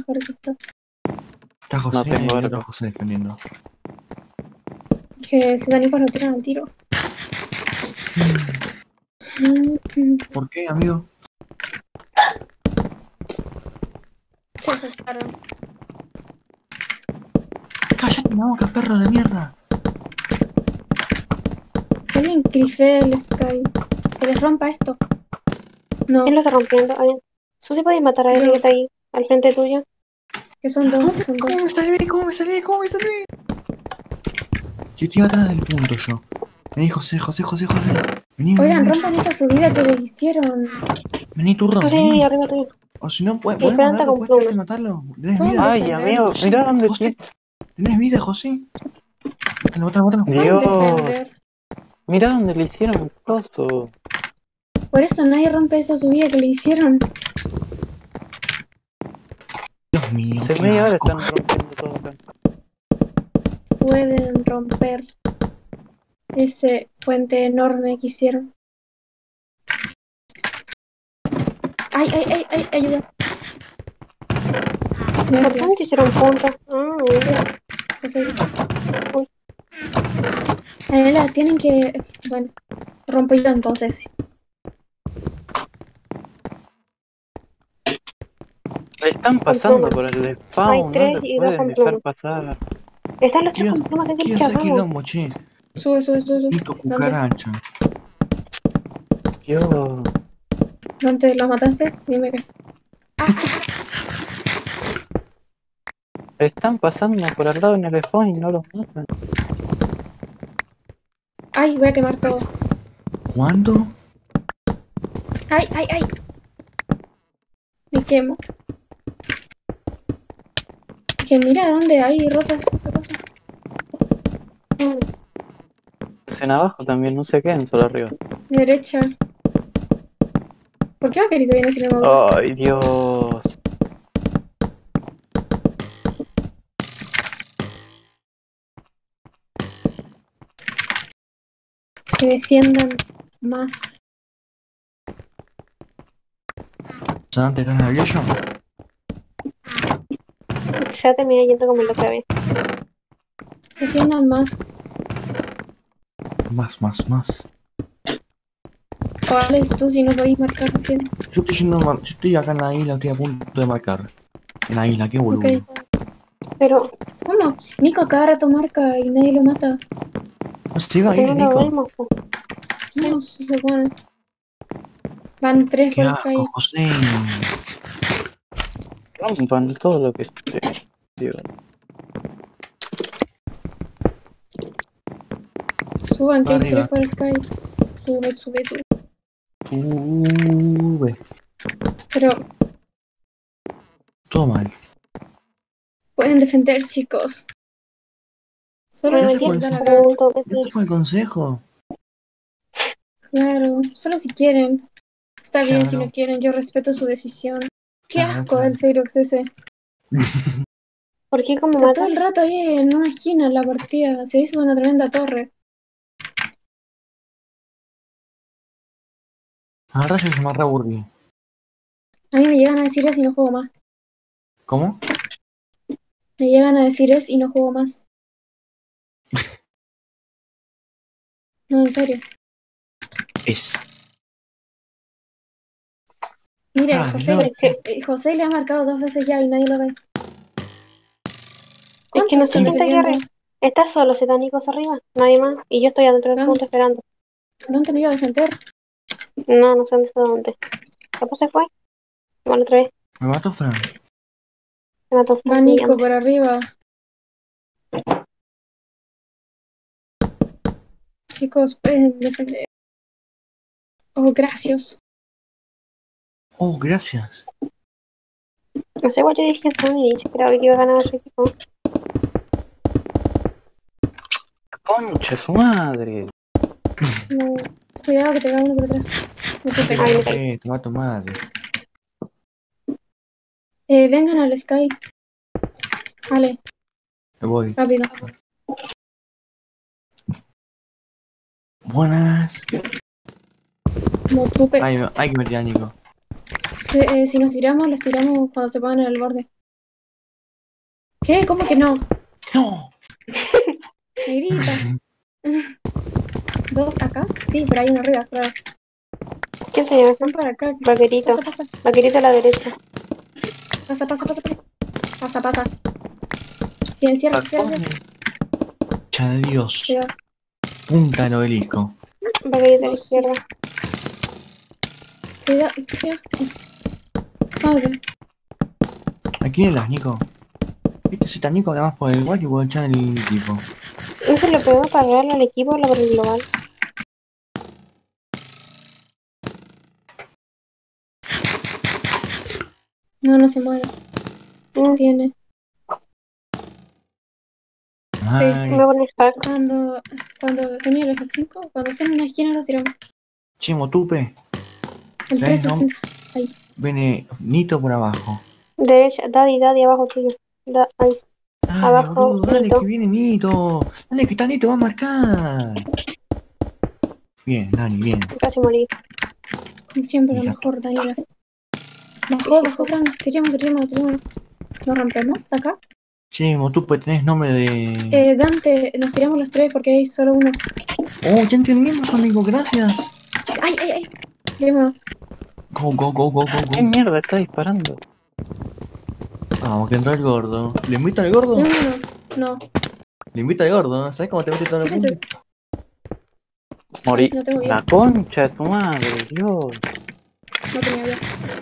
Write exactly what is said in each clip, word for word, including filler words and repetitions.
mejor que esto. Está José, No tengo ahí, arco. está José defendiendo. Que si Danicos lo tiran al tiro. ¿Por qué, amigo? Se acercaron. ¡Cállate la boca, perro de mierda! Alguien crifea el Sky. Que les rompa esto. No, ¿Quién lo está rompiendo? Alguien. Susi, ¿podéis matar a ese Yo. que está ahí, al frente tuyo? que son dos, son dos. ¿Cómo me salvé? ¿Cómo me salvé? ¿Cómo me salvé? Yo estoy atrás del punto yo. Vení, José, José, José, José. Vení, Oigan, vení, rompan esa subida que les hicieron. vení, turro, Susi, vení. arriba tuyo. O si no, ¿puedes Sí, planta matarlo? con ¿Puedes pluma. tratar de matarlo? ¿Tenés Pueden vida? Ay, defender. amigo, mirá dónde José, estoy. ¿tenés vida, José? Mátalo, mátalo, mátalo. Pueden Dios, defender. mirá dónde le hicieron un coso. Por eso nadie rompe esa subida que le hicieron. Dios mío, Hace qué media hora asco. están rompiendo todo acá. Pueden romper ese puente enorme que hicieron. ¡Ay, ay, ay, ay! ¡Ayuda! ¿Por qué Gracias. no te hicieron punta? Ah, mira. José. Anela, tienen que... Bueno, rompo yo entonces. Le están pasando por el spawn, Hay no tres le y dos pueden con dejar pluma. pasar. Están los tres Quiero, con pluma que quiero que hacer hagamos. quilombo, che. Sube, sube, sube, sube. Nico ¿Dónde? cucaracha. Dios. ¿Dónde los mataste? Dime que... Están pasando por al lado en el spawn y no los matan. ¡Ay, voy a quemar todo! ¿Cuándo? ¡Ay, ay, ay! Me quemo. Que mira dónde hay rotas esta cosa. En abajo también, no se queden solo arriba. Derecha. ¿Por qué Vaquerito viene sin armadura? Ay, Dios. Que defiendan más. ¿Sabes antes ganas el yo? Ya terminé yendo como la otra vez. Defiendan más. Más, más, más. O Alex, tú si no podéis marcar, defiende. Yo estoy yendo, mar- yo estoy acá en la isla, estoy a punto de marcar. En la isla, qué boludo. Ok. Pero, ¿Cómo? Nico a cada rato marca y nadie lo mata. No se iba a ¿por qué ir, no lo Nico. vemos? po? No, se supone. Van tres Qué por Sky. asco, José. Rompan todo lo que esté. Dios. Suban, que hay Arriba. tres por Sky. Sube, sube, sube. Sube. Pero Todo mal. pueden defender, chicos. Solo Bueno, si Ese fue quieren el- acá. punto, que Ese sí. fue el consejo. Claro, solo si quieren. Está bien si Claro. no quieren, yo respeto su decisión. Qué Claro, asco claro. el Xerox ese. ¿Por qué como Está todo matan? el rato ahí en una esquina en la partida. Se hizo una tremenda torre. Ahora yo me re aburrí. A mí me llegan a decir es y no juego más. ¿Cómo? Me llegan a decir es y no juego más. No, en serio. Es. Mire, Ah, José, no. le, eh, José le ha marcado dos veces ya y nadie lo ve. Es que no ¿Cuántos sé están quién está aquí defendiendo? arriba. Está solo Cetánicos arriba, nadie más. Y yo estoy adentro del ¿Dónde? punto esperando. ¿Dónde me iba a defender? No, no sé dónde está dónde. ¿Capaz se fue? Bueno, otra vez. Me mató Fran. Se mató Va Frank Nico brillante. por arriba. Chicos, pueden defender. Oh, gracias. Oh, gracias. No sé, igual yo dije esto y esperaba que iba a ganar ese equipo. Concha, su madre. No, cuidado que te va uno por atrás. No te pegues. Ay, me caí. Eh, te va a tu madre. Eh, vengan al Sky. Vale, Me voy. rápido. Buenas. Como tú pe- Hay, hay que meter a Nico. si, eh, si nos tiramos, los tiramos cuando se pongan en el borde. ¿Qué? ¿Cómo que no? ¡No! Negrita. ¿Dos acá? Sí, pero hay uno arriba, claro. ¿Quién se llama? Van para acá. Vaquerito. Pasa, pasa. Vaquerito a la derecha. Pasa, pasa, pasa, pasa. Pasa, pasa. Sí, cierra, cierra. Cha de Dios. Cuidado. Punta del obelisco. Vaquerito a la No, sí, izquierda. Cuidado. Qué asco. Madre. ¿A quién eras, Nico? Este Z Nico nada más por el igual que puedo echar el equipo. ¿No se lo podemos pagar al equipo o la por el global? No, no se mueve. Mm, Tiene. Ay, me voy a poner hacks. Cuando, cuando tenía el F cinco, cuando estén en una esquina lo tiramos. Chemo Tupe. El ¿Sabes, no? trescientos sesenta. Ahí. Viene Nito por abajo. Derecha, Daddy, Daddy, abajo tuyo. Da, ahí. Dale, Abajo, boludo, dale, Nito. que viene Nito. Dale, que está Nito, va a marcar. Bien, Dani, bien. Casi morí. Como siempre, lo Mira. mejor, Daniela. Bajó, bajó, Fran. Tiremos, tiremos, tiremos. ¿Nos rompemos? ¿Está acá? Chemo Tupe, tenés nombre de... Eh, Dante, nos tiramos los tres porque hay solo uno. Oh, ya entendimos, amigo, gracias. ¡Ay, ay, ay! Tirémonos. Go, go, go, go, go, ¿Qué go. mierda está disparando? Vamos, que entró el gordo. ¿Le invito al gordo? Tirémonos. No. Le invito al gordo. ¿Sabes cómo te mete todo el Tírese. mundo? Morí. No tengo vida. La concha de tu madre, Dios. No tenía vida.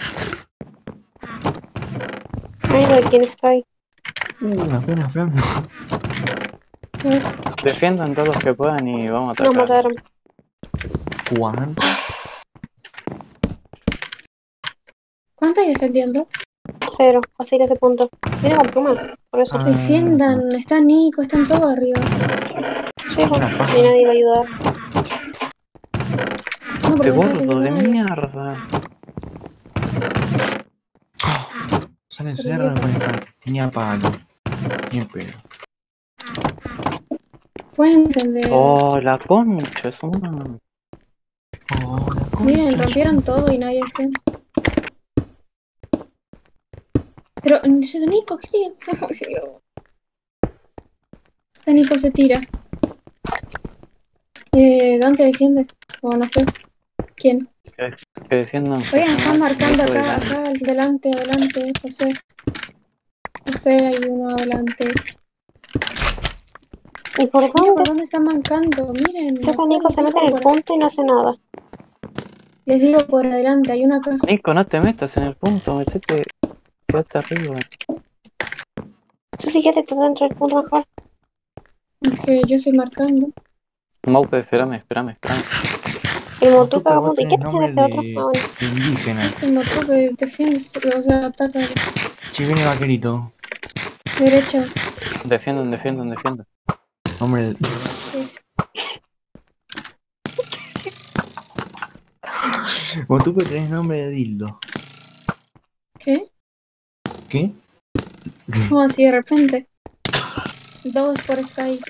Ay, no, ¿quién está ahí? Uh, la pena, Fran. Eh, Defiendan todos los que puedan y vamos a Nos atacar. mataron. ¿Cuánto? ¿Cuánto hay defendiendo? Cero. Vas a ir a ese punto. Viene con pluma. Por eso. Ah. Defiendan. Está Nico, están todos arriba. Sí, pues. Una paja. Ni nadie va a ayudar. No, porque Este no está gordo de defendiendo nadie. mierda. Sale en Pero cerro viejo. con el Fran. Tenía palo. Ni en pedo. Pueden defender. Oh, la concha, es una. Oh, la concha Miren, de rompieron todo y nadie defiende. Pero, Nico, ¿qué sigue haciendo? Este Nico se tira. Eh, Dante defiende. O no sé. ¿Quién? Que, que defiendan. Oigan, están marcando Nico acá, delante. acá, adelante, adelante, José. José, hay uno adelante. ¿Y por Mira, ¿por dónde? dónde están marcando? Miren. Ese acá Nico les se mete digo en el por- punto y no hace nada. Les digo por adelante, hay uno acá. Nico, no te metas en el punto, metete. Quédate arriba. Tú sí que te estás dentro del punto mejor. Es que yo estoy marcando. Maupe, espérame, espérame, espérame. El Tú, motupe va pero a vos punto. ¿Y qué tenés te hace nombre ese otro? de, Ah, bueno. de indígena. Es el motor que defiende, o sea, ataca. Si viene vaquerito. Derecha. Defiendan, defiendan, defiendan. Nombre de... Sí. Vos tú tenés nombre de dildo. ¿Qué? ¿Qué? ¿Cómo así de repente? Dos por Sky.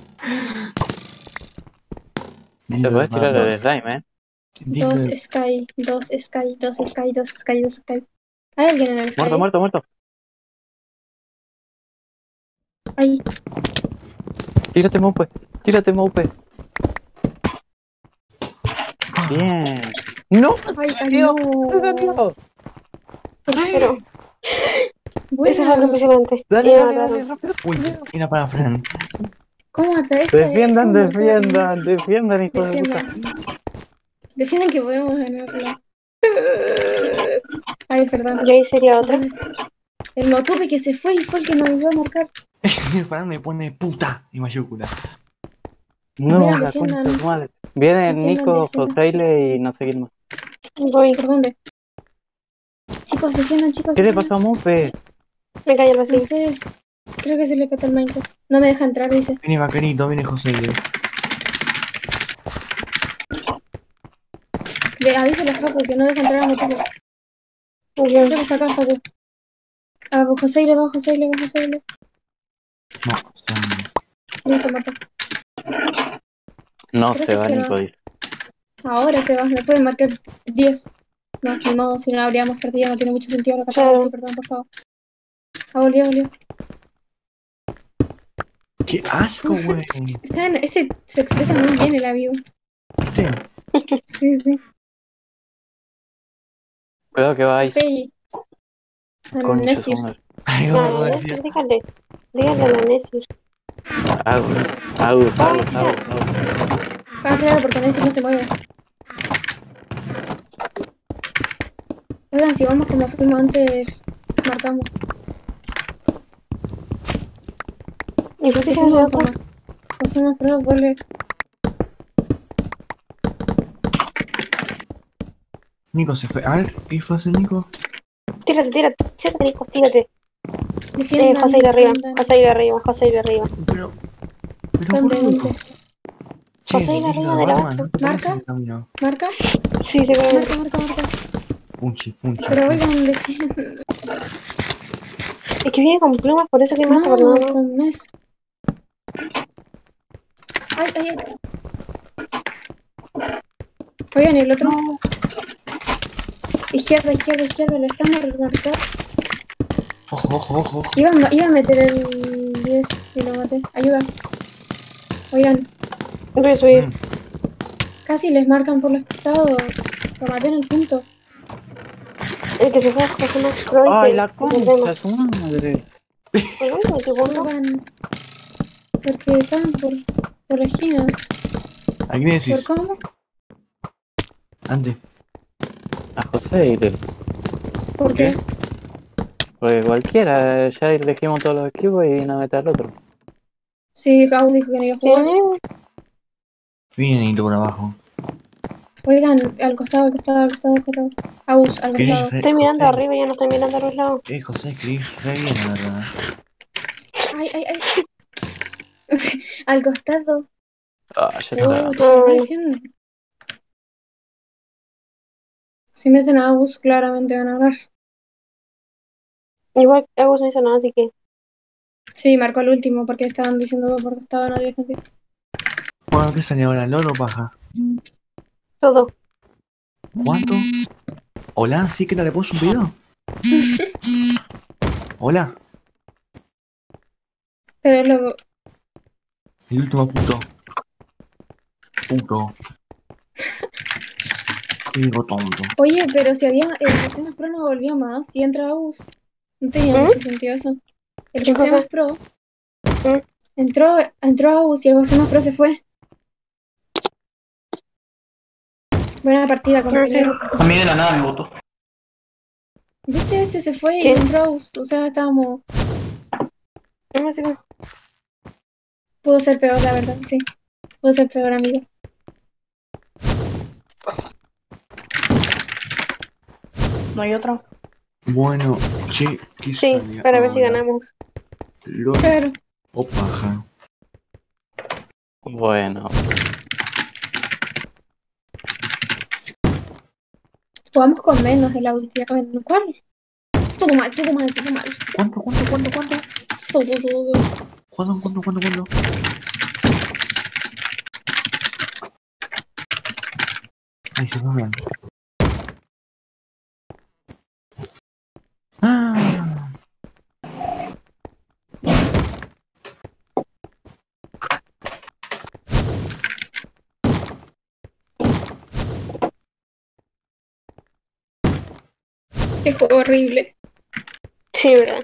Te Dildo podés de tirar barba. el slime, eh. Dildo Dos de... Sky. Dos Sky. Dos Sky. Dos Sky. Dos Sky. ¿Hay alguien en el Sky? Muerto, muerto, muerto. Ahí. Tírate, Maupe. Tírate, Maupe. Bien. ¡No! Ay, ay, Tío, no. ¡se salió! Pero Bueno, ese fue el impresionante. Dale, Y me dale, mataron. dale, rápido. Uy, era para Fran. ¿cómo hasta ese? Defiendan, ¿Cómo marcar? defiendan, defiendan, hijo de puta. Defiendan. Defiendan que podemos ganarla. Ay, perdón. Y ahí sería otra. El motupe que se fue y fue el que nos ayudó a marcar. Fran me pone puta en mayúscula. No, Mira, la defiendan. concha de tu madre. Viene Defiendan, Nico, defiendan. Joseile y no sé quién más. Voy. ¿Por dónde? Chicos, defiendan, chicos. ¿Qué le defiendan. pasó a Maupe? Me cayó el No vacío. sé. Creo que se le petó el Minecraft. No me deja entrar, dice. Viene vaquerito, viene José. Le avísale a Facu que no deja entrar a motupe. Muy Creo bien. que está acá, Facu. A José le va, José le va, José le. No, o sea, Listo, muerto. No Pero se se va, fue, Nico. ¿no? dice. Ahora se va, me puede marcar diez. No, ni modo, si no habríamos perdido, no tiene mucho sentido lo que acabo de decir, perdón, por favor. Ah, volvió, volvió. ¡Qué asco, güey! Está en- este se expresa muy bien el avión. ¿Viste? Sí, sí. Cuidado que vais. Peggy. Concha Nesir. su madre. Ay, No, gordo, no, decía. Nesir, dígale. Dígale a la Nesir. Agus, Agus, Ay, Agus, ya. Agus, Agus. Ah, claro, porque Nesir no se mueve. Oigan, si vamos como fuimos antes, marcamos. ¿Y por qué se Dijimos hace otra? como, hacemos pruebas, vuelve. Nico se fue. A ver, ¿qué fue ese Nico? Tírate, tírate. Siéntate, Nico, tírate. Eh, Defiendan, José ir arriba. defiendan. José ir arriba. José ir arriba. Pero. Pero, ¿Dónde, boludo. dónde? Che, José, ir te arriba digo, de la Batman, base. no te pones ¿Marca? en el camino. ¿Marca? Sí, se ve. Marca, marca, marca. Punchi, punchi. Pero punchi. oigan, defiendan. Es que viene con plumas, por eso que No, mata por nada más. con mes. Ay, ay, ay. Oigan, el otro. Izquierda, izquierda, izquierda, lo están marcando. Ojo, ojo, ojo, ojo. Iba, a- iba a meter el diez y lo maté. Ayuda. Oigan, Voy a subir. Mm. casi les marcan por los costados. Lo maté en el punto. El que se fue a José más Pro y Ay, se- la nos concha vemos. de su madre. ¿Por dónde me equivoco? Oigan, porque están por, por la esquina. ¿A quién ¿Por decís? cómo? Antes. A José Irel. ¿Por qué? qué? Porque cualquiera, ya elegimos todos los equipos y no meter al otro. Sí, Gau dijo que no iba a Sí, jugar. Bien, y por abajo. Oigan, al costado, al costado, al costado, al costado. Aus, al ¿Querés costado. re- estoy mirando José? arriba y ya no estoy mirando a los lados. Eh, José, escribís re bien, la verdad. Ay, ay, ay. Al costado. Ah, ya está. Pucha, Ay. dejen. Si meten a Aus, claramente van a ganar. Igual Agus no hizo nada, así que. Sí, marcó el último porque estaban diciendo por costado nadie defendió. Bueno, ¿qué salió ahora? ¿Loro o paja? Todo. ¿Cuánto? ¿Hola? ¿Sí que no le puso un video? ¿Hola? Pero lo. El último puto. Puto. Qué digo tonto. Oye, pero si había. El José Más Pro no volvía más y entra Aus. No tenía ¿Mm? mucho sentido eso. El ¿Qué José cosa? Más Pro. ¿Mm? Entró, entró Aus y el José Más Pro se fue. Buena partida, No sé. compañero. A mí de la nada me votó. ¿Viste? Ese se fue y ¿Qué? entró Aus. O sea, estábamos. No sé. Pudo ser peor, la verdad, sí. Pudo ser peor, amigo. No hay otro. Bueno, che, ¿qué Sí, salía para ver si ahora? ganamos. ¿Loro Claro. o paja? Bueno, Jugamos con menos de la última. ¿Cuál? Todo mal, todo mal, todo mal. ¿Cuánto, cuánto, cuánto, cuánto? Todo, todo. ¿Cuánto, cuánto, cuánto, cuánto? Ay, se fue blanco. Ah. Qué juego horrible. Sí, verdad.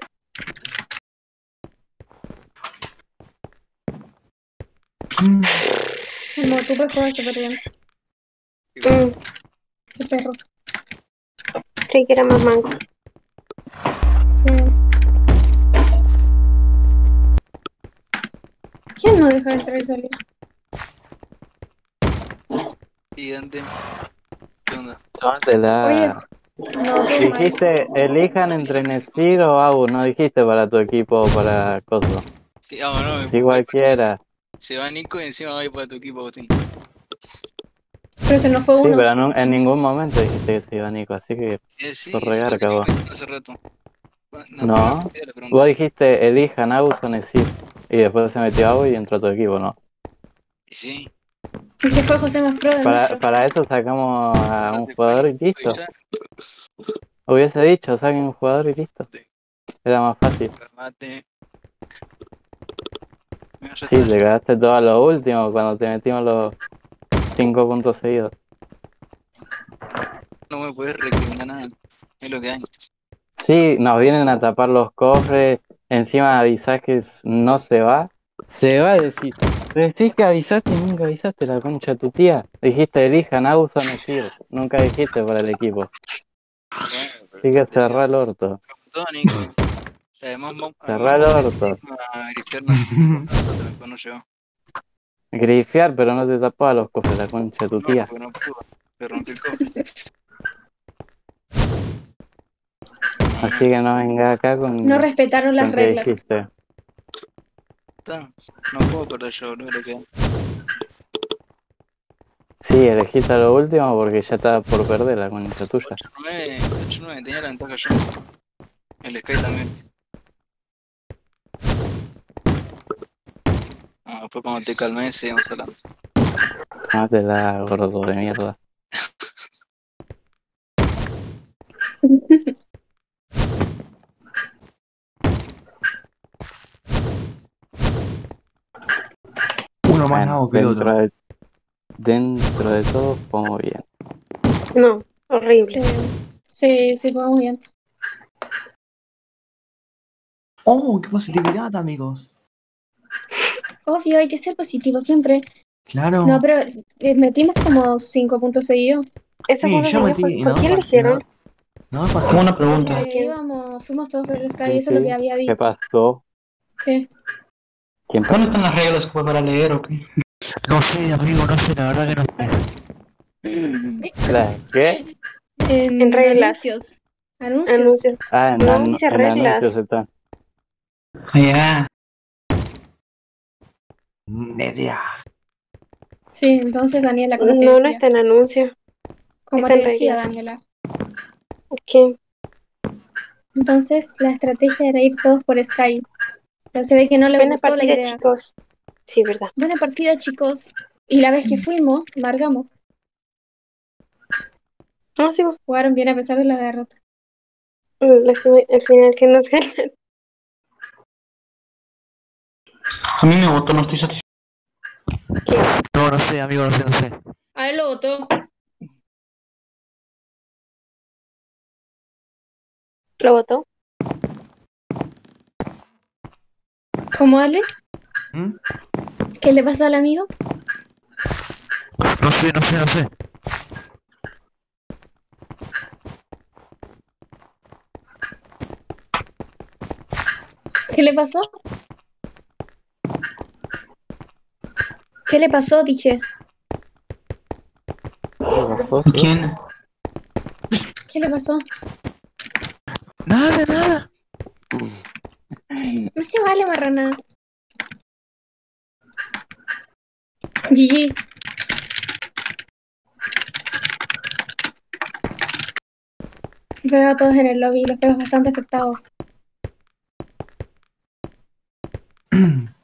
Mm. El Motupe juega súper bien. Mm, Qué perro. creí que era más manco. Sí. ¿Quién no deja de entrar y salir? Gigante. ¿Qué onda? tómate la. Oye, no, qué mal. Dijiste, elijan entre Nestir o Agus, no dijiste para tu equipo o para Coso. Sí, vamos, no, me Si cualquiera. Se va Nico y encima va a ir para tu equipo, Agustín. Pero se nos fue Sí, uno. pero no- en ningún momento dijiste que se iba Nico, así que Eh, sí, Sos se re va garca, Nico vos. hace rato. No. la pregunta. vos dijiste elijan Agus o Nestir. Y después se metió Agus y entró a tu equipo, ¿no? Y sí. Y se fue José Más Pro de Para, nuestro. para eso sacamos a un Entonces, jugador y fue- listo. fue ya, Hubiese dicho, saquen un jugador y listo. Era más fácil. remate. Mira, ya Sí, está. te quedaste todo a lo último cuando te metimos los cinco puntos seguidos. No me puedes recriminar nada. Es lo que hay. Sí, nos vienen a tapar los cofres, encima avisás que s- no se va. Se va a decir, pero es que avisaste y nunca avisaste la concha de tu tía. Dijiste elijan a Uso Nesir, nunca dijiste para el equipo. Bueno, pero Así que te decía cerrá el orto, todo, Nico. Además, mo- cerrá además el vos orto. metiste a grifear nosotros, después no llegó. Grifear, pero no te tapaba los cofres, la concha de tu No, tía. porque no pudo. Se rompió el cofre. Así que no venga acá con, No respetaron las con que reglas. dijiste. Está. No puedo perder yo, boludo, lo que hay. Sí, elegiste a lo último porque ya estaba por perder la concha tuya. ocho nueve, ocho nueve, tenía la ventaja yo. El Sky también. Ah, después cuando te calmé, seguimos hablando. Tómatela, gordo de mierda. Uno más Bueno, nabo que el dentro otro. de, dentro de todo, jugamos bien. No, horrible. Sí, sí, jugamos bien. ¡Oh, qué positividad, amigos! Obvio, hay que ser positivo siempre. Claro. No, pero eh, metimos como cinco puntos seguidos. Esos Sí, puntos yo seguidos, metí ¿por, y por no quién lo par- hicieron? no par- Tengo una pregunta. ¿Por Eh, quién? íbamos, fuimos todos por el Sky, Sí, eso es lo sí. que había ¿Qué dicho. pasó? ¿Qué? ¿Quién pasó? ¿Dónde están las reglas después para leer o qué? No sé, amigo, no sé, la verdad que no sé. ¿La qué? En, En reglas. anuncios. Anuncios. Anuncios. Ah, en, No, anu- dice en anuncios reglas. está. Ya. Ni idea. Sí, entonces Daniela, como te No, no decía. está en anuncio. Como está te en decía, reglas. Daniela. ¿Quién? Entonces la estrategia era ir todos por Sky. Pero se ve que no les Buena gustó la partida, idea. chicos. Sí, verdad. Buena partida, chicos. Y la vez que fuimos, largamos. No, sí, vos. Jugaron bien a pesar de la derrota. Lástima, al final que nos ganan. A mí me gustó, no estoy satisfecho. No, no sé, amigo, no sé, no sé. A él lo votó. ¿Lo votó? ¿Cómo Ale? ¿Mm? ¿Qué le pasó al amigo? No sé, no sé, no sé. ¿Qué le pasó? ¿Qué le pasó? Dije. ¿Qué pasó? ¿Quién? ¿Qué le pasó? Nada, nada. No se vale, marrana. G G. Veo a todos en el lobby, los veo bastante afectados.